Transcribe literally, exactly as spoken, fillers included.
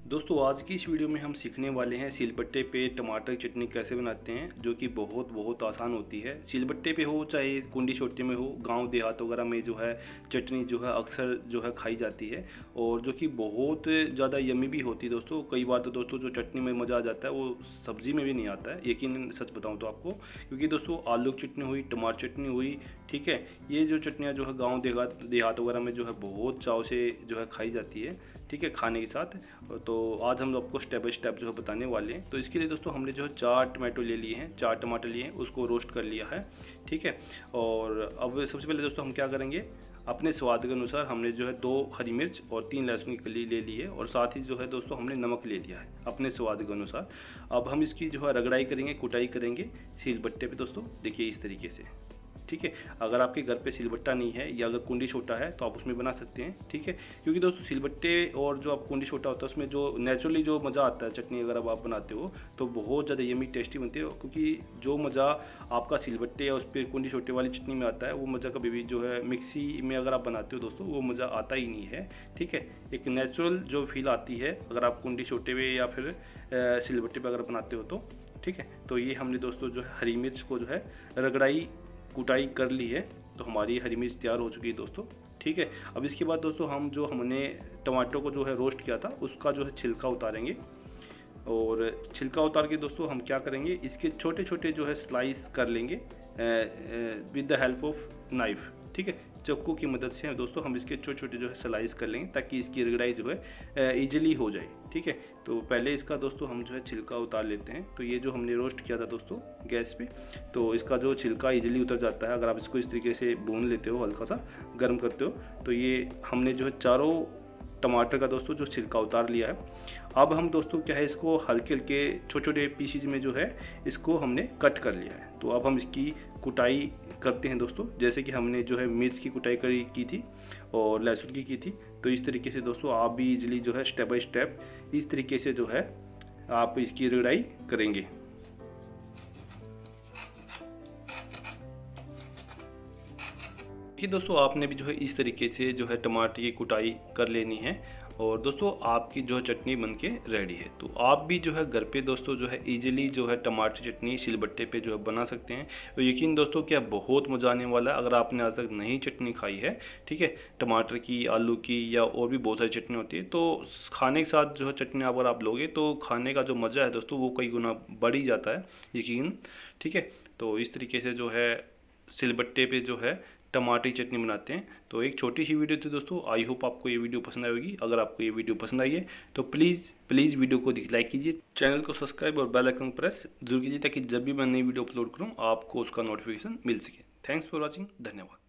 दोस्तों आज की इस वीडियो में हम सीखने वाले हैं सिलबट्टे पे टमाटर की चटनी कैसे बनाते हैं, जो कि बहुत बहुत आसान होती है। सिलबट्टे पे हो चाहे कुंडी छोटे में हो, गांव देहात वगैरह में जो है चटनी जो है अक्सर जो है खाई जाती है और जो कि बहुत ज़्यादा यमी भी होती है। दोस्तों कई बार तो दोस्तों जो चटनी में मज़ा आ जाता है वो सब्ज़ी में भी नहीं आता है, यकीन सच बताऊँ तो आपको। क्योंकि दोस्तों आलू की चटनी हुई, टमाटर चटनी हुई, ठीक है, ये जो चटनियाँ जो है गाँव देहात देहात वगैरह में जो है बहुत चाव से जो है खाई जाती है, ठीक है, खाने के साथ। तो आज हम आपको स्टेप बाय स्टेप जो है बताने वाले हैं। तो इसके लिए दोस्तों हमने जो है चार टमाटो ले लिए हैं, चार टमाटर लिए हैं, उसको रोस्ट कर लिया है, ठीक है। और अब सबसे पहले दोस्तों हम क्या करेंगे, अपने स्वाद के अनुसार हमने जो है दो हरी मिर्च और तीन लहसुन की कली ले ली है और साथ ही जो है दोस्तों हमने नमक ले लिया है अपने स्वाद के अनुसार। अब हम इसकी जो है रगड़ाई करेंगे, कुटाई करेंगे सिलबट्टे पे दोस्तों, देखिए इस तरीके से, ठीक है। अगर आपके घर पे सिलबट्टा नहीं है या अगर कुंडी छोटा है तो आप उसमें बना सकते हैं, ठीक है। क्योंकि दोस्तों सिलबट्टे और जो आप कुंडी छोटा होता है उसमें जो नेचुरली जो मज़ा आता है चटनी अगर अब आप बनाते हो तो बहुत ज़्यादा यमी टेस्टी बनती है। क्योंकि जो मज़ा आपका सिलबट्टे या उस पर कुंडी छोटे वाली चटनी में आता है वो मज़ा कभी भी जो है मिक्सी में अगर आप बनाते हो दोस्तों वो मज़ा आता ही नहीं है, ठीक है। एक नेचुरल जो फील आती है अगर आप कुंडी छोटे में या फिर सिलबट्टे पर अगर बनाते हो तो, ठीक है। तो ये हमने दोस्तों जो है हरी मिर्च को जो है रगड़ाई कुटाई कर ली है, तो हमारी हरी मिर्च तैयार हो चुकी है दोस्तों, ठीक है। अब इसके बाद दोस्तों हम जो हमने टमाटो को जो है रोस्ट किया था उसका जो है छिलका उतारेंगे और छिलका उतार के दोस्तों हम क्या करेंगे, इसके छोटे छोटे जो है स्लाइस कर लेंगे with the help of knife, ठीक है। चाकू की मदद से दोस्तों हम इसके छोटे छोटे जो है स्लाइस कर लेंगे ताकि इसकी रगड़ाई जो है ईजिली हो जाए, ठीक है। तो पहले इसका दोस्तों हम जो है छिलका उतार लेते हैं। तो ये जो हमने रोस्ट किया था दोस्तों गैस पे, तो इसका जो छिलका ईजिली उतर जाता है अगर आप इसको इस तरीके से भून लेते हो, हल्का सा गर्म करते हो। तो ये हमने जो है चारों टमाटर का दोस्तों जो छिलका उतार लिया है। अब हम दोस्तों क्या है इसको हल्के हल्के छोटे छोटे पीसीज में जो है इसको हमने कट कर लिया है। तो अब हम इसकी कुटाई करते हैं दोस्तों, जैसे कि हमने जो है मिर्च की कुटाई करी की थी और लहसुन की की थी। तो इस तरीके से दोस्तों आप भी इजीली जो है स्टेप बाय स्टेप इस तरीके से जो है आप इसकी रगड़ाई करेंगे। कि दोस्तों आपने भी जो है इस तरीके से जो है टमाटर की कुटाई कर लेनी है और दोस्तों आपकी जो है चटनी बनके रेडी है। तो आप भी जो है घर पे दोस्तों जो है इजीली जो है टमाटर चटनी सिलबट्टे पे जो है बना सकते हैं। तो यकीन दोस्तों क्या बहुत मज़ा आने वाला है अगर आपने आज तक नहीं चटनी खाई है, ठीक है। टमाटर की, आलू की या और भी बहुत सारी चटनी होती है, तो खाने के साथ जो है चटनी अगर आप लोगे तो खाने का जो मज़ा है दोस्तों वो कई गुना बढ़ ही जाता है, यकीन, ठीक है। तो इस तरीके से जो है सिलबट्टे पे जो है टमाटर की चटनी बनाते हैं। तो एक छोटी सी वीडियो थी दोस्तों, आई होप आपको ये वीडियो पसंद आएगी। अगर आपको ये वीडियो पसंद आई है तो प्लीज़ प्लीज़ वीडियो को लाइक कीजिए, चैनल को सब्सक्राइब और बेल आइकन प्रेस जरूर कीजिए ताकि जब भी मैं नई वीडियो अपलोड करूँ आपको उसका नोटिफिकेशन मिल सके। थैंक्स फॉर वॉचिंग, धन्यवाद।